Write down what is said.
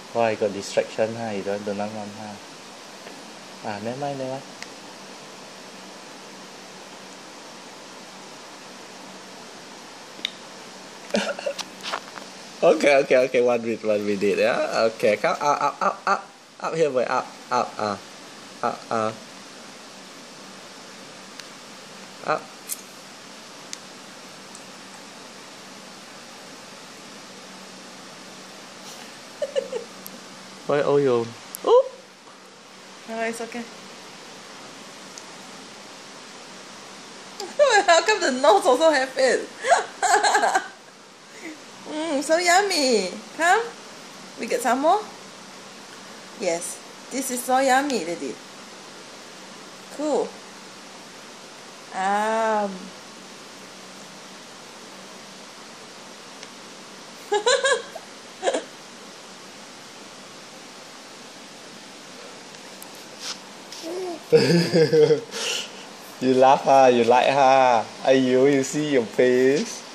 Why got distraction ha? You don't want ha? Never mind. Okay. 1 minute, yeah. Okay, come up here, boy. Up. Boy, oh you. Oh. No, it's okay. How come the nose also have it? So yummy. Come. We get some more? Yes. This is so yummy, Daddy. Cool. You laugh ha, you like ha. You see your face.